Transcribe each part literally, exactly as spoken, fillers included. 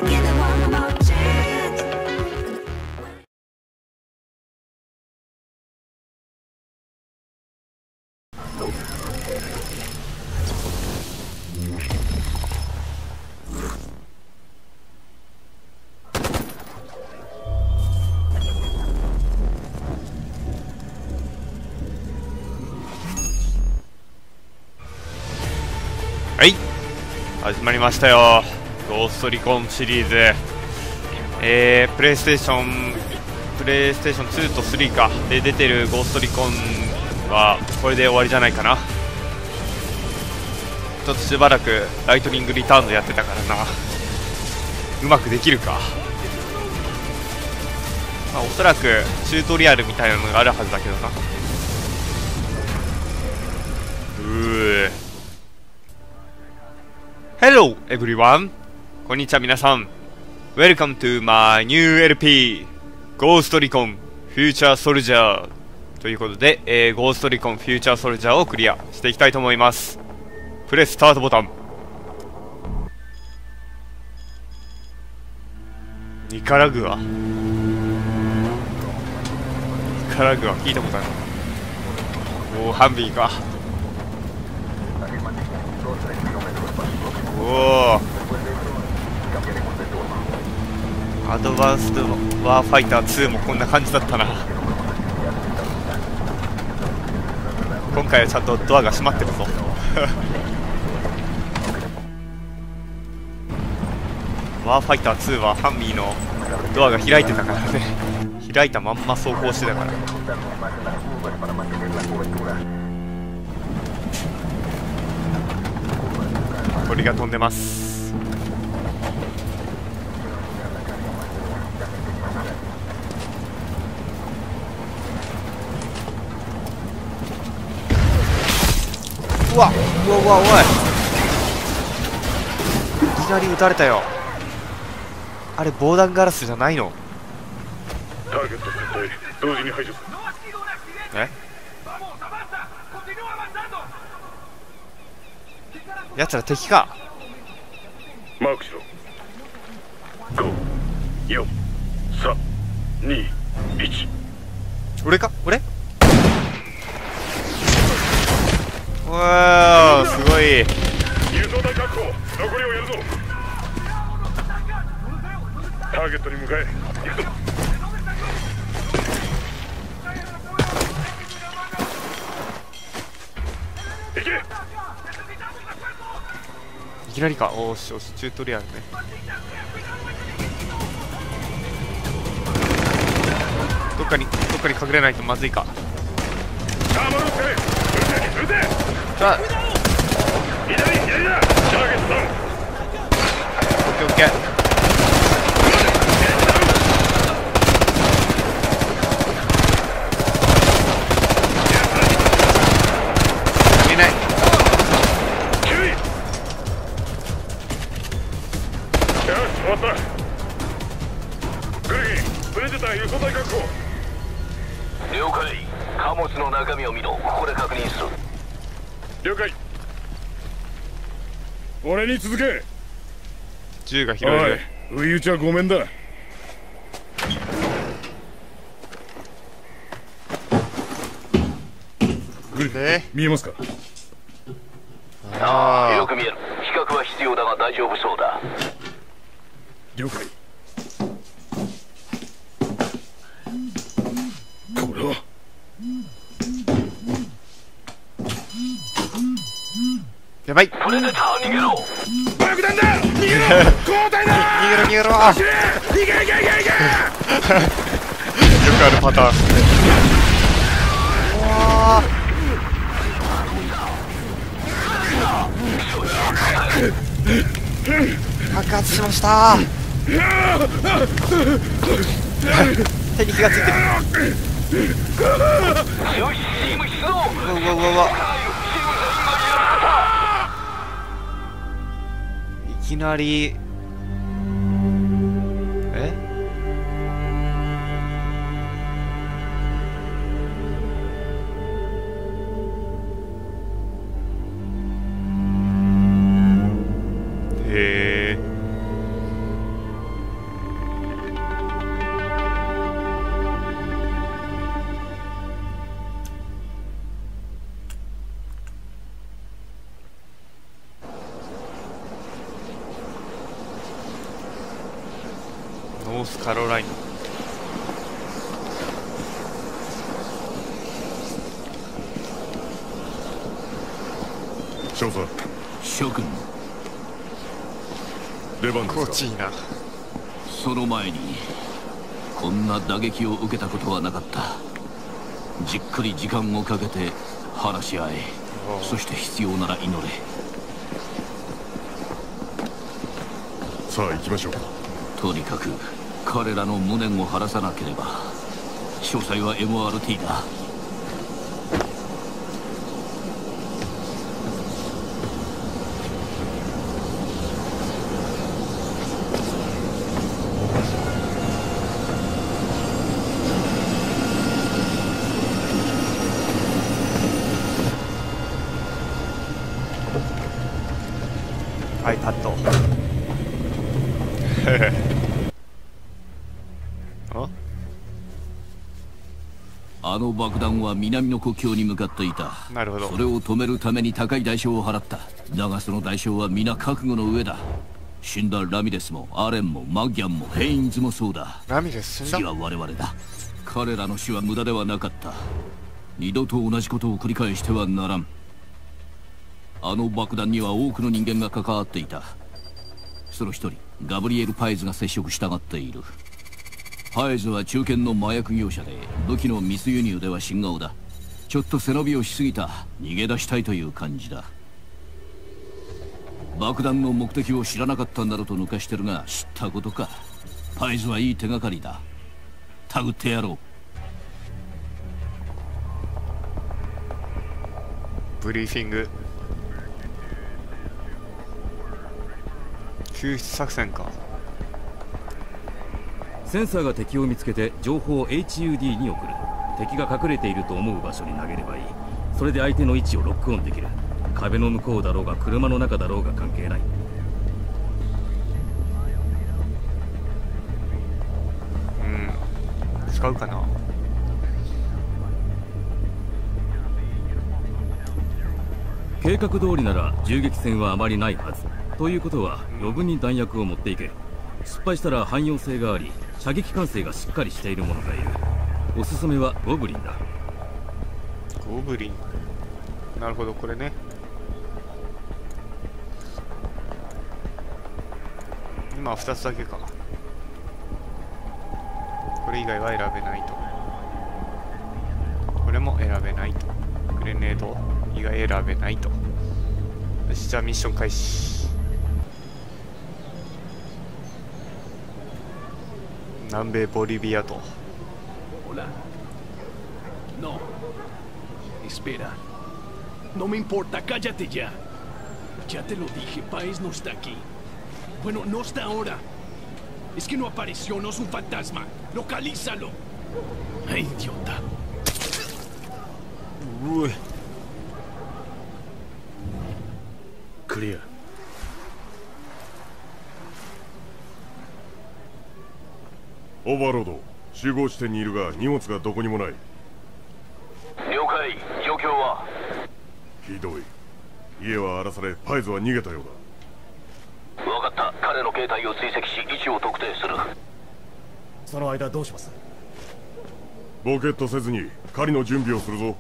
はい、始まりましたよ。ゴーストリコンシリーズ、えー、プレイステーションプレイステーションツーとスリーかで出てるゴーストリコンはこれで終わりじゃないかな。ちょっとしばらくライトニングリターンズやってたからな、うまくできるか。まあ、おそらくチュートリアルみたいなのがあるはずだけどな。うーHello everyone! こんにちは皆さん。Welcome to my new エルピー Ghost Recon Future Soldier ということで、えー、Ghost Recon Future Soldier をクリアしていきたいと思います。プレススタートボタン。ニカラグアニカラグア聞いたことある。おお、ハンビーか。おお、アドバンスドワーファイターツーもこんな感じだったな。今回はちゃんとドアが閉まってるぞワーファイターツーはハンビーのドアが開いてたからね。開いたまんま走行してたから。鳥が飛んでます。うわうわうわ、おい、いきなり撃たれたよ。あれ防弾ガラスじゃないの？ ターゲット絶対同時に排除する。 え？やつら敵か。 マークしろ。ご、よん、さん、に、いち。 俺か？俺？うわー、すごい。 輸送隊確保。残りをやるぞ。ターゲットに向かえ。行くぞ。行け。 いきなりか。おーしおし、チュートリアルね。どっかにどっかに隠れないとまずいか。 さあ、戻って撃て撃て。 さあ、 左左だ。ターゲットダウン。 オッケーオッケー。見えない。 終わった。グリギン、プレデター輸送隊確保。 了解。貨物の中身を見ろ。ここで確認する。 了解。俺に続け。 銃が拾える。 おい、不意打ちはごめんだ。グリギン、 ね、 見えますか？ ああ、よく見える。比較は必要だが大丈夫そうだ。 了解。これはやばい。 プレデター逃げろ。 爆弾だ。逃げろ。交代だ。 逃げろ逃げろ。 走れ。逃げ逃げ逃げ逃げ。 よくあるパターン。うわー、爆発しました。手に火がついてる。 よし、チーム出動。 うわうわうわうわ、いきなりえへえ。 ノースカロライナ。 少佐、 諸君、 出番ですか。 こっちいいな。 その前にこんな打撃を受けたことはなかった。じっくり時間をかけて話し合え、そして必要なら祈れ。 さあ行きましょう。 とにかく彼らの無念を晴らさなければ。詳細は エムアールティー だ。 iPad あの爆弾は南の国境に向かっていた。 なるほど。 それを止めるために高い代償を払った。だがその代償は皆覚悟の上だ。死んだラミレスもアレンもマギャンもヘインズもそうだ。 ラミレス死んだ。 次は我々だ。彼らの死は無駄ではなかった。二度と同じことを繰り返してはならん。あの爆弾には多くの人間が関わっていた。その一人ガブリエル・パイズが接触したがっている。パイズは中堅の麻薬業者で武器の密輸入では新顔だ。ちょっと背伸びをしすぎた。逃げ出したいという感じだ。爆弾の目的を知らなかったんだろうと抜かしてるが、知ったことか。パイズはいい手がかりだ。たぐってやろう。ブリーフィング。救出作戦か。 センサーが敵を見つけて情報を エイチユーディー に送る。敵が隠れていると思う場所に投げればいい。それで相手の位置をロックオンできる。壁の向こうだろうが車の中だろうが関係ない。 うん、使うかな。 計画通りなら銃撃戦はあまりないはず。ということは余分に弾薬を持っていけ。失敗したら汎用性があり射撃管制がしっかりしているものがいる。おすすめはゴブリンだ。 ゴブリン。なるほど、これね。今はふたつだけか。これ以外は選べないと。これも選べないと。グレネード以外選べないと。よし、じゃあミッション開始。南米ボリビアと。 Hola. No. Espera. No me importa, cállate ya. Ya te lo dije, Páez no está aquí. Bueno, no está ahora. Es que no apareció, no es un fantasma. Localízalo. Ay, idiota. Uy. Clear. オーバーロード、集合地点にいるが荷物がどこにもない。 了解。状況は？ ひどい。家は荒らされ、パイズは逃げたようだ。 分かった。彼の携帯を追跡し位置を特定する。 その間どうします？ ボケットせずに狩りの準備をするぞ。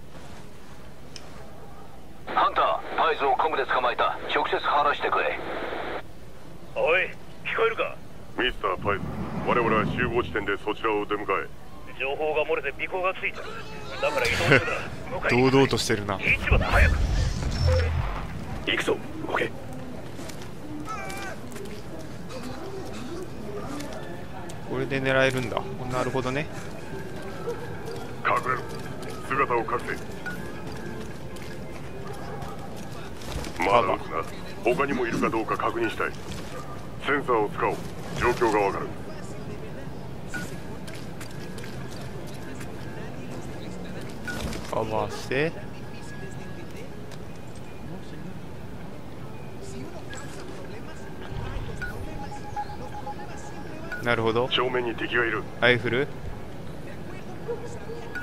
ハンター、パイズをコムで捕まえた。直接話してくれ。 おい、聞こえるか？ ミスターパイズ、我々は集合地点でそちらを出迎え。 情報が漏れて尾行がついた。だから移動するな。 堂々としてるな。 市場だ、早く行くぞ。動け。 これで狙えるんだ。なるほどね。 隠れろ。姿を隠せ。まだ撃つな。他にもいるかどうか確認したい。センサーを使おう。状況がわかる。 かわしてなるほど。 正面に敵がいる。 ライフル